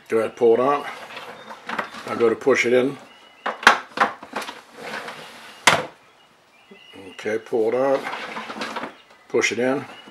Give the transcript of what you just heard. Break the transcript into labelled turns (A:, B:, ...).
A: Go ahead, pull it out. Now go to push it in. Okay, pull it out. Push it in.